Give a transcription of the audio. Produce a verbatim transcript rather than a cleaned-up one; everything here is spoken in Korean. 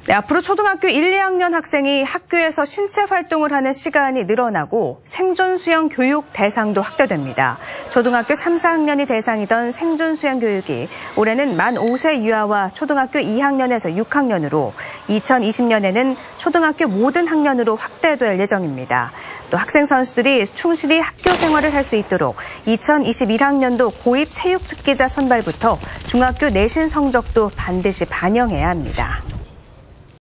네, 앞으로 초등학교 일, 이 학년 학생이 학교에서 신체 활동을 하는 시간이 늘어나고 생존 수영 교육 대상도 확대됩니다. 초등학교 삼, 사 학년이 대상이던 생존 수영 교육이 올해는 만 오 세 유아와 초등학교 이 학년에서 육 학년으로 이천이십 년에는 초등학교 모든 학년으로 확대될 예정입니다. 또 학생 선수들이 충실히 학교 생활을 할 수 있도록 이천이십일 학년도 고입 체육특기자 선발부터 중학교 내신 성적도 반드시 반영해야 합니다.